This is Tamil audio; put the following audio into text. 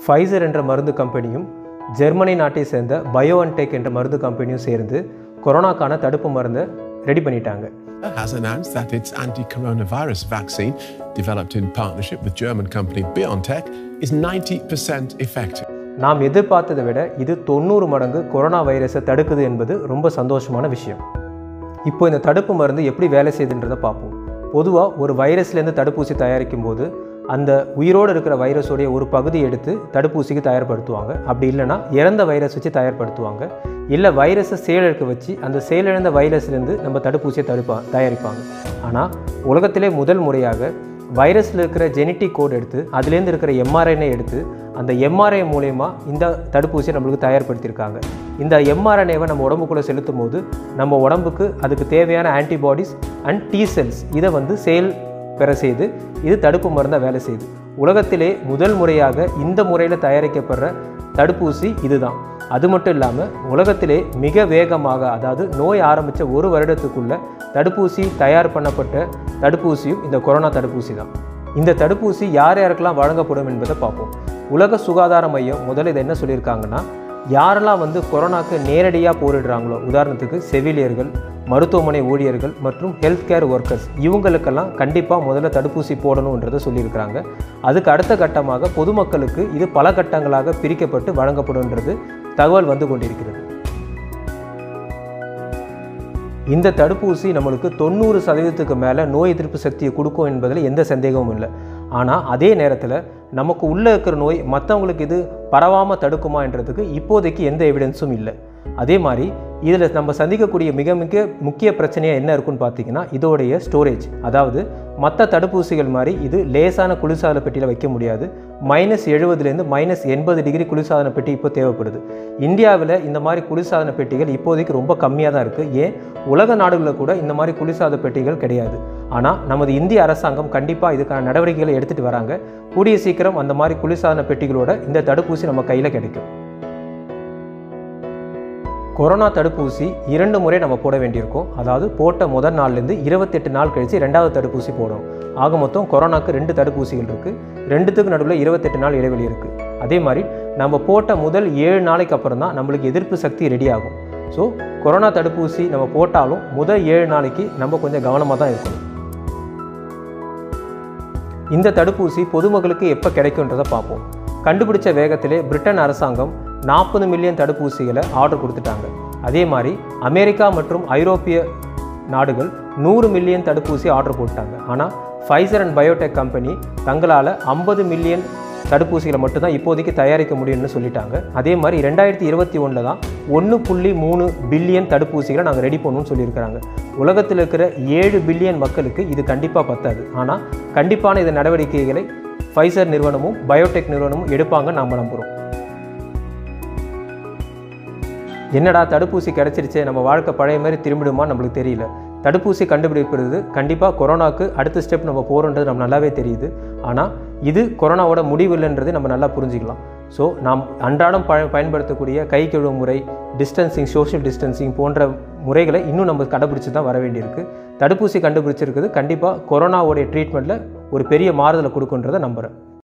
ஃபைசர் என்ற மருந்து கம்பெனியும் ஜெர்மனி நாட்டை சேர்ந்த BioNTech என்ற மருந்து கம்பெனியும் சேர்ந்து கொரோனாக்கான தடுப்பு மருந்தை ரெடி பண்ணிட்டாங்க. Has announced that its anti-coronavirus vaccine, developed in partnership with German company BioNTech, is 90% effective. நாம் எதிர்பார்த்ததை விட இது 90 மடங்கு கொரோனா வைரஸை தடுக்குது என்பது ரொம்ப சந்தோஷமான விஷயம். இப்போ இந்த தடுப்பு மருந்து எப்படி வேலை செய்யுதுன்றதை பார்ப்போம். பொதுவாக ஒரு வைரஸ்லேருந்து தடுப்பூசி தயாரிக்கும் போது அந்த உயிரோடு இருக்கிற வைரஸோடைய ஒரு பகுதி எடுத்து தடுப்பூசிக்கு தயார்படுத்துவாங்க. அப்படி இல்லைனா இறந்த வைரஸ் வச்சு தயார்படுத்துவாங்க. இல்லை வைரஸை செயலிழக்க வச்சு அந்த செயலிழந்த வைரஸ்லேருந்து நம்ம தடுப்பூசியை தயாரிப்பாங்க. ஆனால் உலகத்திலே முதல் முறையாக வைரஸில் இருக்கிற ஜெனட்டிக் கோட் எடுத்து அதுலேருந்து இருக்கிற mRNA எடுத்து அந்த mRNA மூலயமா இந்த தடுப்பூசியை நம்மளுக்கு தயார்படுத்தியிருக்காங்க. இந்த mRNAவை நம்ம உடம்புக்குள்ளே செலுத்தும் போது நம்ம உடம்புக்கு அதுக்கு தேவையான ஆன்டிபாடிஸ் அண்ட் T செல்ஸ் இதை செயல் பெற செய்து இது தடுப்பு மருந்தாக வேலை செய்யுது. உலகத்திலே முதல் முறையாக இந்த முறையில் தயாரிக்கப்படுற தடுப்பூசி இதுதான். அது மட்டும் இல்லாமல் உலகத்திலே மிக வேகமாக, அதாவது நோய் ஆரம்பித்த ஒரு வருடத்துக்குள்ளே தடுப்பூசி தயார் பண்ணப்பட்ட தடுப்பூசியும் இந்த கொரோனா தடுப்பூசி தான். இந்த தடுப்பூசி யார் யாருக்கெல்லாம் வழங்கப்படும் என்பதை பார்ப்போம். உலக சுகாதார மையம் முதல்ல இதை என்ன சொல்லியிருக்காங்கன்னா, யாரெல்லாம் கொரோனாக்கு நேரடியாக போரிடுறாங்களோ, உதாரணத்துக்கு செவிலியர்கள், மருத்துவமனை ஊழியர்கள் மற்றும் ஹெல்த் கேர் ஒர்க்கர்ஸ், இவங்களுக்கெல்லாம் கண்டிப்பாக முதல்ல தடுப்பூசி போடணுன்றதை சொல்லியிருக்கிறாங்க. அதுக்கு அடுத்த கட்டமாக பொதுமக்களுக்கு இது பல கட்டங்களாக பிரிக்கப்பட்டு வழங்கப்படும்ன்றது தகவல் வந்து கொண்டிருக்கிறது. இந்த தடுப்பூசி நம்மளுக்கு 90% மேலே நோய் எதிர்ப்பு சக்தியை கொடுக்கும் என்பதில் எந்த சந்தேகமும் இல்லை. ஆனால் அதே நேரத்தில் நமக்கு உள்ளே இருக்கிற நோய் மற்றவங்களுக்கு இது பரவாமல் தடுக்குமான்றதுக்கு இப்போதைக்கு எந்த எவிடன்ஸும் இல்லை. அதே மாதிரி இதில் நம்ம சந்திக்கக்கூடிய மிக முக்கிய பிரச்சனையாக என்ன இருக்குன்னு பார்த்தீங்கன்னா, இதோடைய ஸ்டோரேஜ். அதாவது மற்ற தடுப்பூசிகள் மாதிரி இது லேசான குளிர்சாதன பெட்டியில் வைக்க முடியாது. -70லேருந்து -80 டிகிரி குளிர்சாதன பெட்டி இப்போ தேவைப்படுது. இந்தியாவில் இந்த மாதிரி குளிர்சாதன பெட்டிகள் இப்போதைக்கு ரொம்ப கம்மியாக தான் இருக்குது. ஏன் உலக நாடுகளில் கூட இந்த மாதிரி குளிர்சாதன பெட்டிகள் கிடையாது. ஆனால் நமது இந்திய அரசாங்கம் கண்டிப்பாக இதுக்கான நடவடிக்கைகளை எடுத்துகிட்டு வராங்க. கூடிய சீக்கிரம் அந்த மாதிரி குளிர்சாதன பெட்டிகளோட இந்த தடுப்பூசி நம்ம கையில் கிடைக்கும். கொரோனா தடுப்பூசி 2 முறை நம்ம போட வேண்டியிருக்கோம். அதாவது போட்ட முதல் நாள்லேருந்து 28 நாள் கழித்து 2வது தடுப்பூசி போடணும். ஆக மொத்தம் கொரோனாக்கு 2 தடுப்பூசிகள் இருக்குது. 2த்துக்கு நடுவில் 28 நாள் இடைவெளி இருக்குது. அதே மாதிரி நம்ம போட்ட முதல் 7 நாளைக்கு அப்புறம் தான் நம்மளுக்கு எதிர்ப்பு சக்தி ரெடி ஆகும். ஸோ கொரோனா தடுப்பூசி நம்ம போட்டாலும் முதல் 7 நாளைக்கு நம்ம கொஞ்சம் கவனமாக தான் இருக்கணும். இந்த தடுப்பூசி பொதுமக்களுக்கு எப்போ கிடைக்குன்றதை பார்ப்போம். கண்டுபிடிச்ச வேகத்திலே பிரிட்டன் அரசாங்கம் 40 மில்லியன் தடுப்பூசிகளை ஆர்டர் கொடுத்துட்டாங்க. அதே மாதிரி அமெரிக்கா மற்றும் ஐரோப்பிய நாடுகள் 100 மில்லியன் தடுப்பூசி ஆர்டர் போட்டாங்க. ஆனால் ஃபைசர் அண்ட் பயோடெக் கம்பெனி தங்களால் 50 மில்லியன் தடுப்பூசிகளை மட்டும்தான் இப்போதைக்கு தயாரிக்க முடியும்னு சொல்லிட்டாங்க. அதே மாதிரி 2021 தான் 1.3 பில்லியன் தடுப்பூசிகளை நாங்கள் ரெடி பண்ணணும்னு சொல்லியிருக்கிறாங்க. உலகத்தில் இருக்கிற 7 பில்லியன் மக்களுக்கு இது கண்டிப்பாக பத்தாது. ஆனால் கண்டிப்பான இந்த நடவடிக்கைகளை ஃபைசர் நிறுவனமும் பயோடெக் நிறுவனமும் எடுப்பாங்க நாம் நம்புகிறோம். என்னடா தடுப்பூசி கிடச்சிருச்சே, நம்ம வாழ்க்கை பழைய மாதிரி திரும்பிடுமா நம்மளுக்கு தெரியல. தடுப்பூசி கண்டுபிடிப்பது கண்டிப்பாக கொரோனாவுக்கு அடுத்த ஸ்டெப் நம்ம போகிறோன்றது நம்ம நல்லாவே தெரியுது. ஆனால் இது கொரோனாவோட முடிவு இல்லைன்றது நம்ம நல்லா புரிஞ்சிக்கலாம். ஸோ நாம் அன்றாடம் பயன்படுத்தக்கூடிய கை கழுவும் முறை, டிஸ்டன்சிங், சோஷியல் டிஸ்டன்சிங் போன்ற முறைகளை இன்னும் நம்ம கண்டுபிடிச்சி தான் வர வேண்டியிருக்கு. தடுப்பூசி கண்டுபிடிச்சிருக்குது கண்டிப்பாக கொரோனாவோடைய ட்ரீட்மெண்ட்டில் ஒரு பெரிய மாறுதலை கொடுக்குன்றதை நம்புகிறேன்.